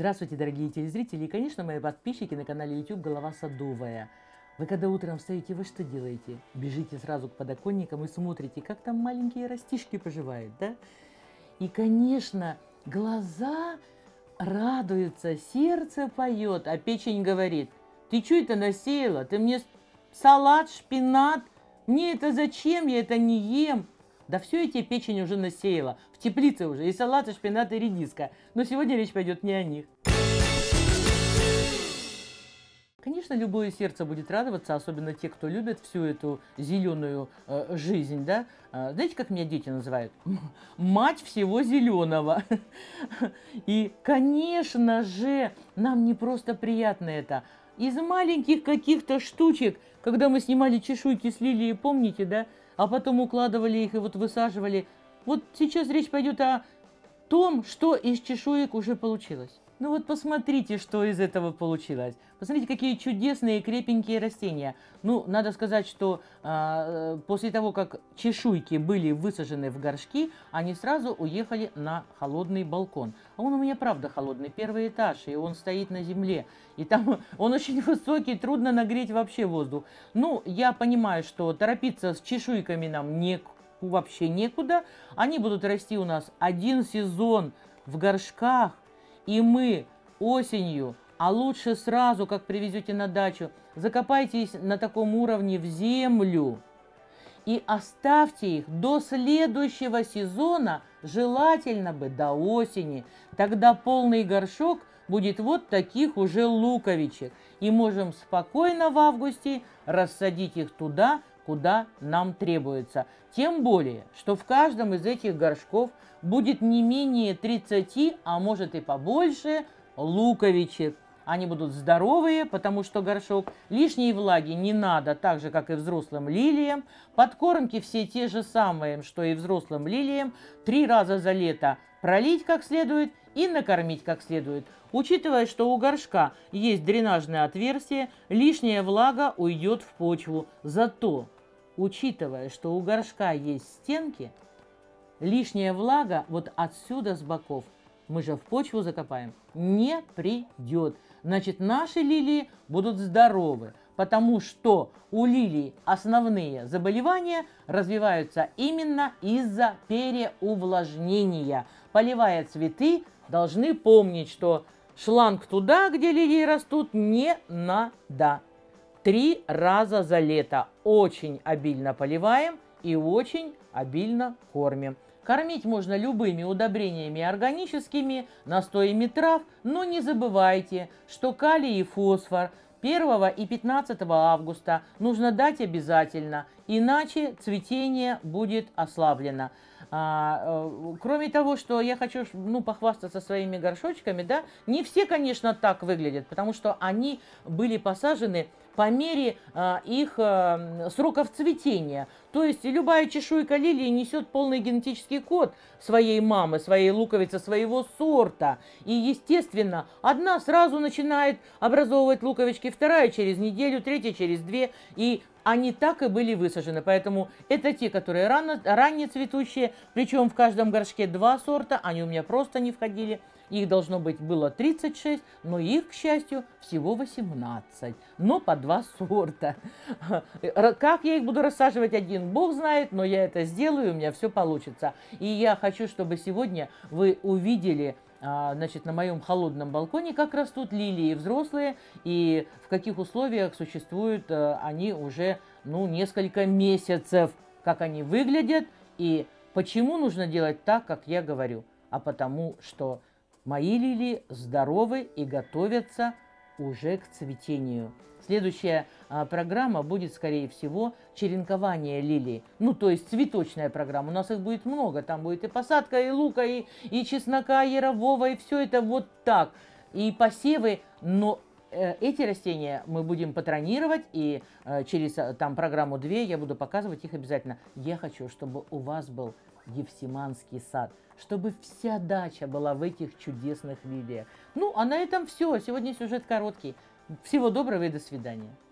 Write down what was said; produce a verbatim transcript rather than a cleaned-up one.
Здравствуйте, дорогие телезрители и, конечно, мои подписчики на канале YouTube «Голова Садовая». Вы когда утром встаете, вы что делаете? Бежите сразу к подоконникам и смотрите, как там маленькие растишки поживают, да? И, конечно, глаза радуются, сердце поет, а печень говорит: ты что это насеяла? Ты мне салат, шпинат? Мне это зачем? Я это не ем. Да все эти печень уже насеяла. В теплице уже и салат, и шпинат, и редиска. Но сегодня речь пойдет не о них. Конечно, любое сердце будет радоваться, особенно те, кто любит всю эту зеленую э, жизнь, да? А, знаете, как меня дети называют? Мать всего зеленого. И, конечно же, нам не просто приятно это. Из маленьких каких-то штучек, когда мы снимали чешуйки с лилии, помните, да? А потом укладывали их и вот высаживали. Вот сейчас речь пойдет о том, что из чешуек уже получилось. Ну вот посмотрите, что из этого получилось. Посмотрите, какие чудесные крепенькие растения. Ну, надо сказать, что э, после того, как чешуйки были высажены в горшки, они сразу уехали на холодный балкон. А он у меня правда холодный, первый этаж, и он стоит на земле. И там он очень высокий, трудно нагреть вообще воздух. Ну, я понимаю, что торопиться с чешуйками нам не, вообще некуда. Они будут расти у нас один сезон в горшках. И мы осенью, а лучше сразу, как привезете на дачу, закопайтесь на таком уровне в землю и оставьте их до следующего сезона, желательно бы до осени. Тогда полный горшок будет вот таких уже луковичек. И можем спокойно в августе рассадить их туда, куда нам требуется. Тем более, что в каждом из этих горшков будет не менее тридцати, а может и побольше, луковичек. Они будут здоровые, потому что горшок лишней влаги не надо, так же, как и взрослым лилиям. Подкормки все те же самые, что и взрослым лилиям. Три раза за лето пролить как следует и накормить как следует. Учитывая, что у горшка есть дренажное отверстие, лишняя влага уйдет в почву. Зато, учитывая, что у горшка есть стенки, лишняя влага вот отсюда с боков, мы же в почву закопаем, не придет. Значит, наши лилии будут здоровы, потому что у лилий основные заболевания развиваются именно из-за переувлажнения. Поливая цветы, должны помнить, что шланг туда, где лилии растут, не надо. Три раза за лето очень обильно поливаем и очень обильно кормим. Кормить можно любыми удобрениями органическими, настоями трав, но не забывайте, что калий и фосфор первого и пятнадцатого августа нужно дать обязательно, иначе цветение будет ослаблено. А, э, кроме того, что я хочу ну, похвастаться своими горшочками, да, не все, конечно, так выглядят, потому что они были посажены по мере э, их э, сроков цветения. То есть любая чешуйка лилии несет полный генетический код своей мамы, своей луковицы, своего сорта. И, естественно, одна сразу начинает образовывать луковички, вторая через неделю, третья через две. И они так и были высажены. Поэтому это те, которые рано, ранне цветущие, причем в каждом горшке два сорта, они у меня просто не входили. Их должно быть было тридцать шесть, но их, к счастью, всего восемнадцать, но по два сорта. Как я их буду рассаживать один, Бог знает, но я это сделаю, у меня все получится. И я хочу, чтобы сегодня вы увидели, значит, на моем холодном балконе, как растут лилии взрослые и в каких условиях существуют они уже ну, несколько месяцев, как они выглядят и почему нужно делать так, как я говорю. А потому что мои лилии здоровы и готовятся уже к цветению. Следующая а, программа будет, скорее всего, черенкование лилий. Ну, то есть цветочная программа. У нас их будет много. Там будет и посадка, и лука, и, и чеснока, и ярового, и все это вот так. И посевы, но э, эти растения мы будем патронировать, и э, через там программу две я буду показывать их обязательно. Я хочу, чтобы у вас был Евсиманский сад, чтобы вся дача была в этих чудесных лилиях. Ну, а на этом все. Сегодня сюжет короткий. Всего доброго и до свидания.